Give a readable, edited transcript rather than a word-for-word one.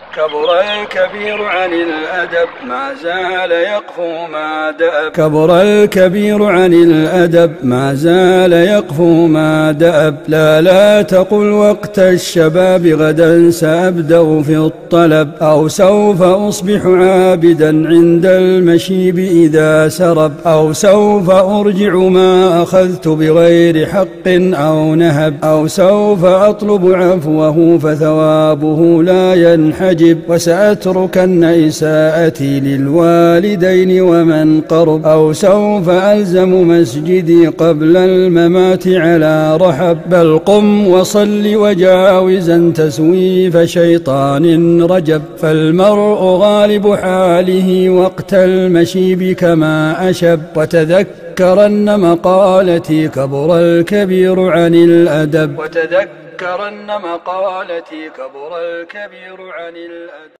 كبر الكبير عن الأدب ما زال يقفو ما دأب. كبر الكبير عن الأدب ما زال يقفو ما دأب. لا تقل وقت الشباب غدا سأبدأ في الطلب، أو سوف أصبح عابدا عند المشيب إذا سرب، أو سوف أرجع ما أخذت بغير حق أو نهب، أو سوف أطلب عفوه فثوابه لا ينحجب، وسأتركن إساءتي للوالدين ومن قرب، أو سوف ألزم مسجدي قبل الممات على رحب. بل قم وصل وجاوزا تسويف شيطان رجب، فالمرء غالب حاله وقت المشيب كما أشب. وتذكرن مقالتي كبر الكبير عن الأدب. وتذكرن مقالتي كبر الكبير عن الأدب.